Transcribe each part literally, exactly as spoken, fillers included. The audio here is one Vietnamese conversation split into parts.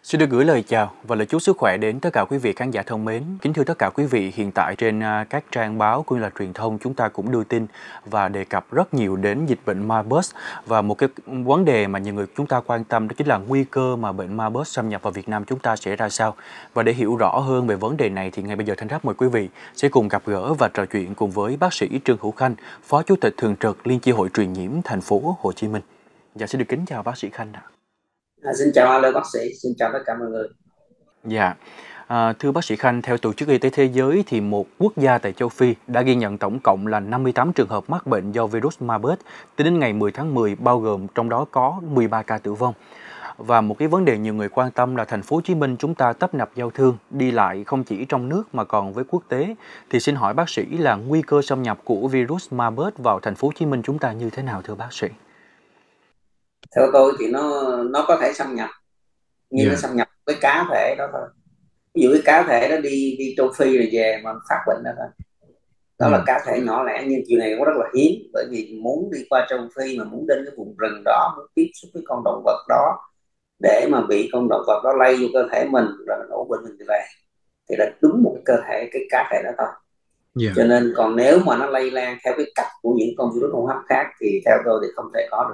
Xin được gửi lời chào và lời chúc sức khỏe đến tất cả quý vị khán giả thân mến. Kính thưa tất cả quý vị, hiện tại trên à, các trang báo cũng như là truyền thông chúng ta cũng đưa tin và đề cập rất nhiều đến dịch bệnh Marburg, và một cái vấn đề mà nhiều người chúng ta quan tâm đó chính là nguy cơ mà bệnh Marburg xâm nhập vào Việt Nam chúng ta sẽ ra sao. Và để hiểu rõ hơn về vấn đề này thì ngay bây giờ Thanh Tháp mời quý vị sẽ cùng gặp gỡ và trò chuyện cùng với bác sĩ Trương Hữu Khanh, Phó Chủ tịch thường trực Liên chi hội truyền nhiễm thành phố Hồ Chí Minh. Dạ, xin được kính chào bác sĩ Khanh ạ. À, xin chào alo bác sĩ, xin chào tất cả mọi người. Dạ, à, thưa bác sĩ Khanh, theo Tổ chức Y tế Thế giới thì một quốc gia tại châu Phi đã ghi nhận tổng cộng là năm mươi tám trường hợp mắc bệnh do virus Marburg tính đến ngày mười tháng mười, bao gồm trong đó có mười ba ca tử vong. Và một cái vấn đề nhiều người quan tâm là thành phố Hồ Chí Minh chúng ta tấp nập giao thương, đi lại không chỉ trong nước mà còn với quốc tế. Thì xin hỏi bác sĩ là nguy cơ xâm nhập của virus Marburg vào thành phố Hồ Chí Minh chúng ta như thế nào thưa bác sĩ? Theo tôi thì nó nó có thể xâm nhập, nhưng nó Dạ. xâm nhập với cá thể đó thôi. Ví dụ cái cá thể đó đi đi châu Phi rồi về mà phát bệnh đó thôi. Đó Ừ. là cá thể nhỏ lẻ, nhưng chuyện này cũng rất là hiếm, bởi vì muốn đi qua châu Phi mà muốn đến cái vùng rừng đó, muốn tiếp xúc với con động vật đó để mà bị con động vật đó lây vô cơ thể mình rồi mình ủ bệnh mình đi về, thì là đúng một cái cơ thể, cái cá thể đó thôi. Dạ. Cho nên còn nếu mà nó lây lan theo cái cách của những con virus hô hấp khác thì theo tôi thì không thể có được.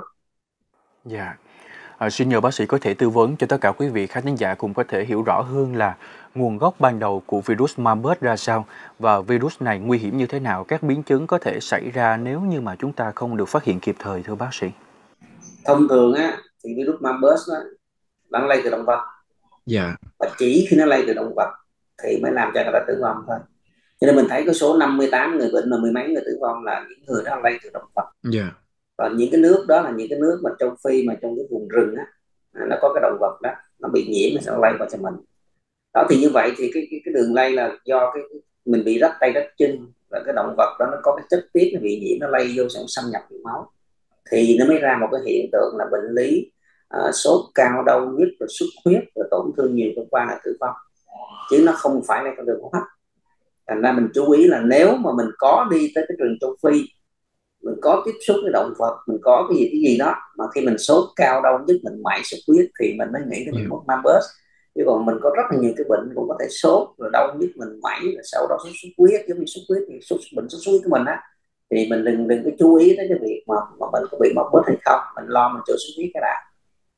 Dạ. À, xin nhờ bác sĩ có thể tư vấn cho tất cả quý vị khán giả cùng có thể hiểu rõ hơn là nguồn gốc ban đầu của virus Marburg ra sao và virus này nguy hiểm như thế nào, các biến chứng có thể xảy ra nếu như mà chúng ta không được phát hiện kịp thời thưa bác sĩ. Thông thường á thì virus Marburg đó, nó lây từ động vật, Dạ. và chỉ khi nó lây từ động vật thì mới làm cho người ta tử vong thôi. Cho nên mình thấy cái số năm mươi tám người bệnh mà mười mấy người tử vong là những người đó lây từ động vật. Dạ. Và những cái nước đó là những cái nước mà châu Phi mà trong cái vùng rừng á, nó có cái động vật đó nó bị nhiễm nó sẽ lây vào cho mình. Đó thì như vậy thì cái cái, cái đường lây là do cái mình bị rách tay rách chân, và cái động vật đó nó có cái chất tiết nó bị nhiễm, nó lây vô sẽ xâm nhập vào máu, thì nó mới ra một cái hiện tượng là bệnh lý uh, sốt cao, đau nhức, rồi xuất huyết, rồi tổn thương nhiều cơ quan, là tử vong, chứ nó không phải là con đường hô hấp. Thành ra mình chú ý là nếu mà mình có đi tới cái rừng châu Phi, mình có tiếp xúc với động vật, mình có cái gì cái gì đó mà khi mình sốt cao, đau nhức, mình mải xuất huyết thì mình mới nghĩ đến mình mắc Marburg. Chứ còn mình có rất là nhiều cái bệnh cũng có thể sốt rồi đau nhức, mình mải rồi sau đó xuất xuất huyết, giống như xuất huyết thì xuất bệnh xuất huyết của mình á, thì mình đừng đừng có chú ý tới cái việc mà mà mình có bị Marburg hay không, mình lo mình chữa xuất huyết cái đã.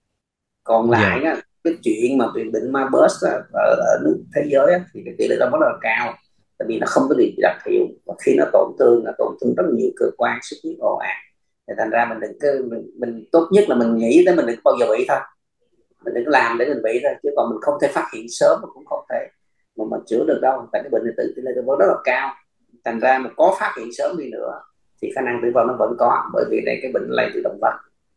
Còn Dạ. lại á, cái chuyện mà bị bệnh Marburg ở, ở nước thế giới á, thì cái tỷ lệ đó rất là cao, tại vì nó không có điều gì đặc hiệu, và khi nó tổn thương là tổn thương rất là nhiều cơ quan, xuất huyết ồ ạt. Thì thành ra mình đừng cứ mình, mình tốt nhất là mình nghĩ tới mình đừng bao giờ bị thôi, mình đừng làm để mình bị thôi, chứ còn mình không thể phát hiện sớm mà cũng không thể mà mình chữa được đâu, tại cái bệnh này tự tỷ lệ tử vong rất là cao. Thành ra mà có phát hiện sớm đi nữa thì khả năng tử vong nó vẫn có, bởi vì đây cái bệnh lây từ động vật.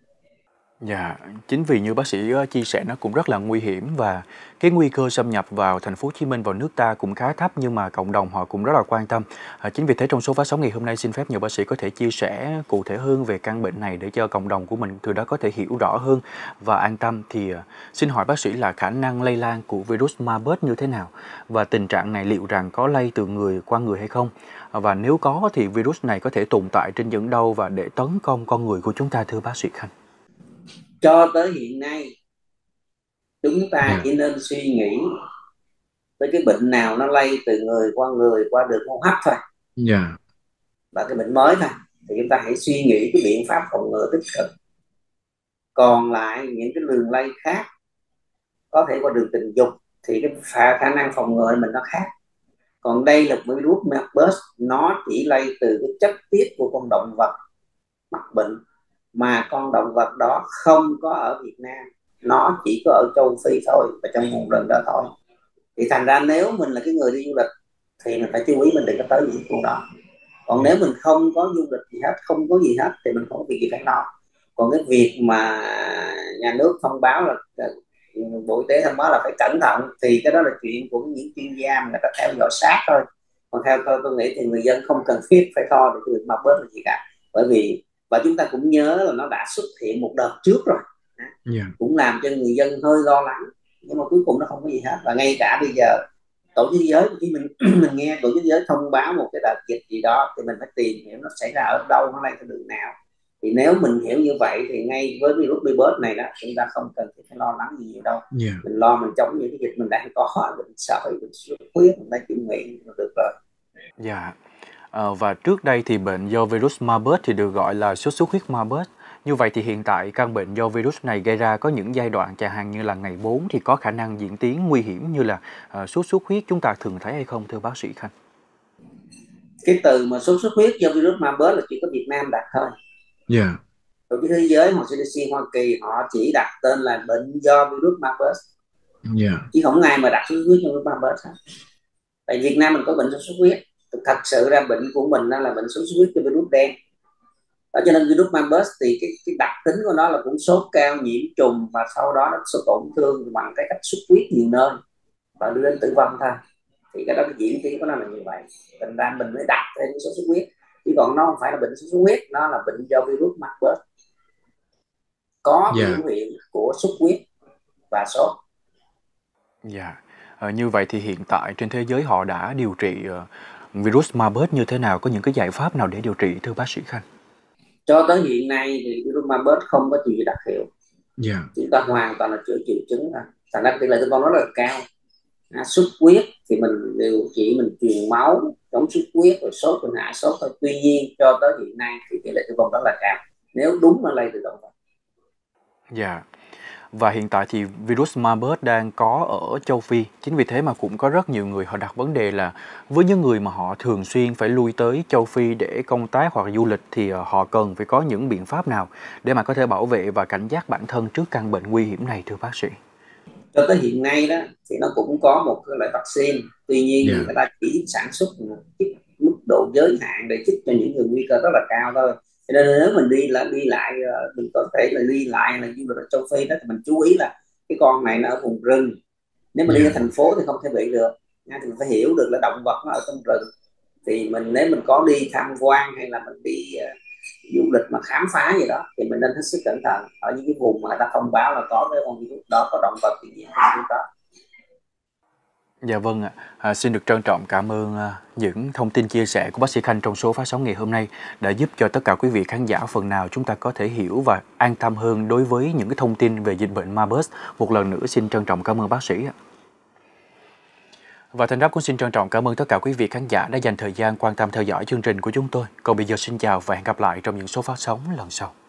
Dạ, chính vì như bác sĩ chia sẻ nó cũng rất là nguy hiểm, và cái nguy cơ xâm nhập vào thành phố Hồ Chí Minh, vào nước ta cũng khá thấp, nhưng mà cộng đồng họ cũng rất là quan tâm. À, chính vì thế trong số phát sóng ngày hôm nay xin phép nhờ bác sĩ có thể chia sẻ cụ thể hơn về căn bệnh này để cho cộng đồng của mình từ đó có thể hiểu rõ hơn và an tâm. Thì uh, xin hỏi bác sĩ là khả năng lây lan của virus Marburg như thế nào, và tình trạng này liệu rằng có lây từ người qua người hay không? À, và nếu có thì virus này có thể tồn tại trên những đâu và để tấn công con người của chúng ta thưa bác sĩ Khanh? Cho tới hiện nay chúng ta Dạ. chỉ nên suy nghĩ tới cái bệnh nào nó lây từ người qua người qua đường hô hấp thôi, Dạ. và cái bệnh mới thôi, thì chúng ta hãy suy nghĩ cái biện pháp phòng ngừa tích cực. Còn lại những cái đường lây khác có thể qua đường tình dục thì cái khả, khả năng phòng ngừa mình nó khác. Còn đây là virus Marburg, nó chỉ lây từ cái chất tiết của con động vật mắc bệnh, mà con động vật đó không có ở Việt Nam, nó chỉ có ở châu Phi thôi, và trong vùng rừng đó thôi. Thì thành ra nếu mình là cái người đi du lịch thì mình phải chú ý mình đừng có tới những khu đó. Còn nếu mình không có du lịch gì hết, không có gì hết, thì mình không có việc gì phải lo. Còn cái việc mà nhà nước thông báo là Bộ Y tế thông báo là phải cẩn thận, thì cái đó là chuyện của những chuyên gia mà người ta theo dõi sát thôi. Còn theo tôi tôi nghĩ thì người dân không cần thiết phải lo được cái việc Marburg là gì cả, bởi vì và chúng ta cũng nhớ là nó đã xuất hiện một đợt trước rồi, Yeah. cũng làm cho người dân hơi lo lắng, nhưng mà cuối cùng nó không có gì hết. Và ngay cả bây giờ tổ chức giới khi mình mình nghe tổ chức giới thông báo một cái đợt dịch gì đó thì mình phải tìm hiểu nó xảy ra ở đâu, nó lây theo đường nào, Thì nếu mình hiểu như vậy thì ngay với virus Bebus này đó, chúng ta không cần phải lo lắng gì nhiều đâu. Dạ. Mình lo mình chống những cái dịch mình đang có, mình sởi, mình xuất huyết, mình đang kiểm nghiệm là được rồi. Dạ. Ờ, và trước đây thì bệnh do virus Marburg thì được gọi là sốt xuất huyết Marburg. Như vậy thì hiện tại căn bệnh do virus này gây ra có những giai đoạn chẳng hạn như là ngày bốn thì có khả năng diễn tiến nguy hiểm như là uh, sốt xuất huyết chúng ta thường thấy hay không thưa bác sĩ Khanh? Cái từ mà sốt xuất huyết do virus Marburg là chỉ có Việt Nam đặt thôi. Dạ. Yeah. Tổ chức Thế giới hoặc xê đê xê Hoa Kỳ họ chỉ đặt tên là bệnh do virus Marburg. Dạ. Yeah. Chứ không ai mà đặt sốt xuất huyết do virus Marburg hết. Tại Việt Nam mình có bệnh sốt xuất huyết, thật sự ra bệnh của mình đó là bệnh sốt xuất huyết do virus đen. Đó, cho nên virus Marburg thì cái, cái đặc tính của nó là cũng sốt cao, nhiễm trùng và sau đó nó sẽ tổn thương bằng cái cách xuất huyết nhiều nơi và đưa đến tử vong thôi. Thì cái đó cái diễn tiến của nó là như vậy, thành ra mình mới đặt thêm sốt xuất huyết, chứ còn nó không phải là bệnh sốt xuất huyết, nó là bệnh do virus Marburg có biểu yeah. hiện của xuất huyết và sốt. Dạ. Yeah. Ờ, như vậy thì hiện tại trên thế giới họ đã điều trị uh, virus Marburg như thế nào, có những cái giải pháp nào để điều trị thưa bác sĩ Khanh? Cho tới hiện nay thì virus Marburg không có gì đặc hiệu. Dạ. Yeah. Chúng ta hoàn toàn là chữa triệu chứng rồi. Thành ra tỷ lệ tử vong rất là cao. À, xuất huyết thì mình điều trị, mình truyền máu chống xuất huyết rồi sốt mình hạ sốt thôi. Tuy nhiên cho tới hiện nay thì tỷ lệ tử vong rất là cao nếu đúng là lây từ động vật. Dạ. Yeah. Và hiện tại thì virus Marburg đang có ở châu Phi. Chính vì thế mà cũng có rất nhiều người họ đặt vấn đề là với những người mà họ thường xuyên phải lui tới châu Phi để công tác hoặc du lịch thì họ cần phải có những biện pháp nào để mà có thể bảo vệ và cảnh giác bản thân trước căn bệnh nguy hiểm này thưa bác sĩ? Cho tới hiện nay đó thì nó cũng có một cái loại vaccine. Tuy nhiên yeah. người ta chỉ sản xuất một cái mức độ giới hạn để chích cho những người nguy cơ rất là cao thôi. Cho nên nếu mình đi là đi lại, mình có thể là đi lại là du lịch ở châu Phi đó thì mình chú ý là cái con này nó ở vùng rừng. Nếu mà yeah. đi ở thành phố thì không thể bị được. Thì mình phải hiểu được là động vật nó ở trong rừng. Thì mình nếu mình có đi tham quan hay là mình đi uh, du lịch mà khám phá gì đó thì mình nên hết sức cẩn thận ở những cái vùng mà người ta thông báo là có cái con virus đó, có động vật thì nhiễm virus đó. Dạ vâng ạ. À, xin được trân trọng cảm ơn à, những thông tin chia sẻ của bác sĩ Khanh trong số phát sóng ngày hôm nay đã giúp cho tất cả quý vị khán giả phần nào chúng ta có thể hiểu và an tâm hơn đối với những cái thông tin về dịch bệnh Marburg. Một lần nữa xin trân trọng cảm ơn bác sĩ ạ. Và Thành Đáp cũng xin trân trọng cảm ơn tất cả quý vị khán giả đã dành thời gian quan tâm theo dõi chương trình của chúng tôi. Còn bây giờ xin chào và hẹn gặp lại trong những số phát sóng lần sau.